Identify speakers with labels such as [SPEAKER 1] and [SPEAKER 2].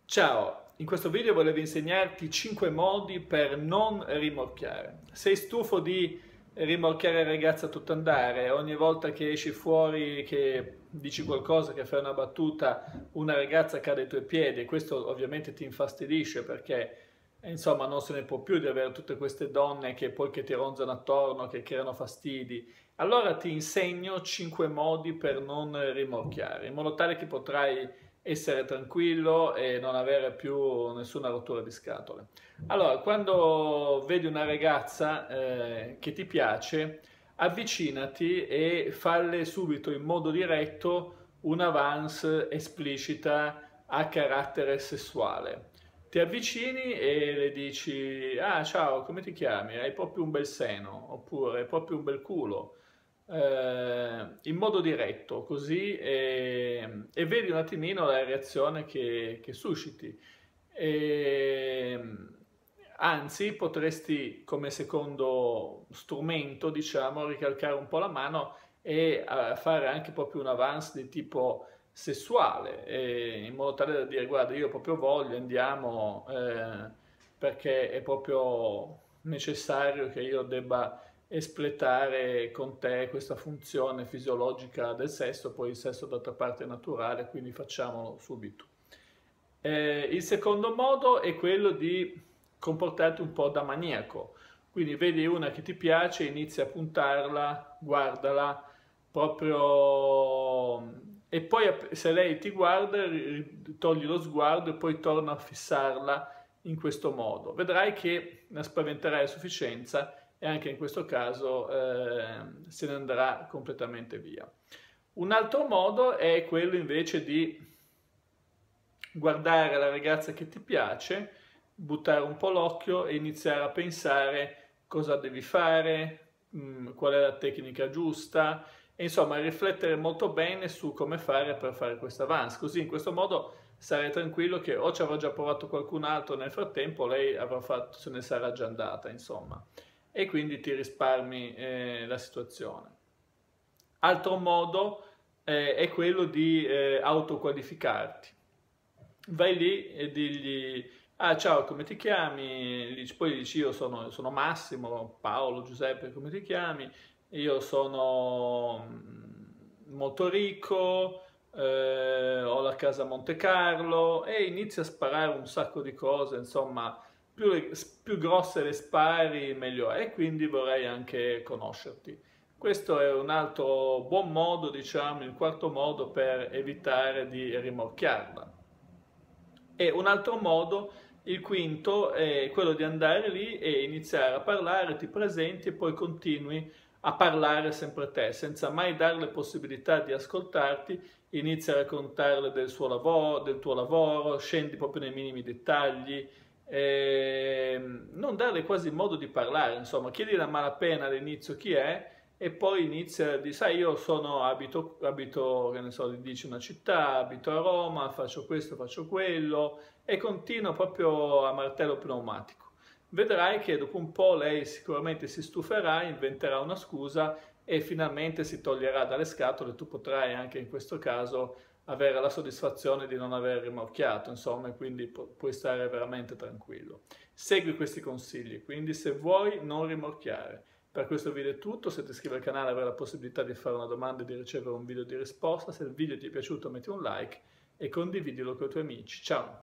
[SPEAKER 1] Ciao, in questo video volevo insegnarti 5 modi per non rimorchiare. Sei stufo di rimorchiare il ragazzo a tutto andare? Ogni volta che esci fuori, che dici qualcosa, che fai una battuta, una ragazza cade ai tuoi piedi e questo ovviamente ti infastidisce perché insomma non se ne può più di avere tutte queste donne che ti ronzano attorno, che creano fastidi. Allora ti insegno 5 modi per non rimorchiare, in modo tale che potrai essere tranquillo e non avere più nessuna rottura di scatole. Allora, quando vedi una ragazza che ti piace, avvicinati e falle subito in modo diretto un'avance esplicita a carattere sessuale. Ti avvicini e le dici: Ah, ciao, come ti chiami? Hai proprio un bel seno, oppure hai proprio un bel culo, in modo diretto, così e vedi un attimino la reazione che susciti. E, anzi, potresti come secondo strumento, diciamo, ricalcare un po' la mano e fare anche proprio un avance di tipo sessuale, in modo tale da dire: guarda, io proprio voglio, andiamo, perché è proprio necessario che io debba espletare con te questa funzione fisiologica del sesso, poi il sesso d'altra parte è naturale, quindi facciamolo subito. Il secondo modo è quello di comportarti un po' da maniaco, quindi vedi una che ti piace, inizi a puntarla, guardala proprio e poi se lei ti guarda togli lo sguardo e poi torna a fissarla in questo modo. Vedrai che la spaventerai a sufficienza e anche in questo caso se ne andrà completamente via. Un altro modo è quello invece di guardare la ragazza che ti piace, buttare un po' l'occhio e iniziare a pensare cosa devi fare, qual è la tecnica giusta, e insomma riflettere molto bene su come fare per fare questa avance. Così in questo modo sarai tranquillo che o ci avrà già provato qualcun altro nel frattempo, lei avrà fatto, se ne sarà già andata, insomma, e quindi ti risparmi la situazione. Altro modo è quello di autoqualificarti. Vai lì e digli: Ah, ciao, come ti chiami? Poi dici: Io sono Massimo, Paolo, Giuseppe, come ti chiami? Io sono molto ricco, ho la casa a Monte Carlo e inizi a sparare un sacco di cose, insomma, più grosse le spari meglio è, e quindi vorrei anche conoscerti. Questo è un altro buon modo, diciamo, il quarto modo per evitare di rimorchiarla. E un altro modo, il quinto, è quello di andare lì e iniziare a parlare, ti presenti e poi continui a parlare sempre te, senza mai darle possibilità di ascoltarti, inizi a raccontarle del suo lavoro, del tuo lavoro, scendi proprio nei minimi dettagli, non darle quasi modo di parlare, insomma, chiedi a malapena all'inizio chi è e poi inizia di, sai, abito, che ne so, dici una città, abito a Roma, faccio questo, faccio quello, e continua proprio a martello pneumatico. Vedrai che dopo un po' lei sicuramente si stuferà, inventerà una scusa e finalmente si toglierà dalle scatole. Tu potrai anche in questo caso avere la soddisfazione di non aver rimorchiato, insomma, e quindi puoi stare veramente tranquillo. Segui questi consigli, quindi se vuoi non rimorchiare. Per questo video è tutto, se ti iscrivi al canale avrai la possibilità di fare una domanda e di ricevere un video di risposta. Se il video ti è piaciuto metti un like e condividilo con i tuoi amici. Ciao!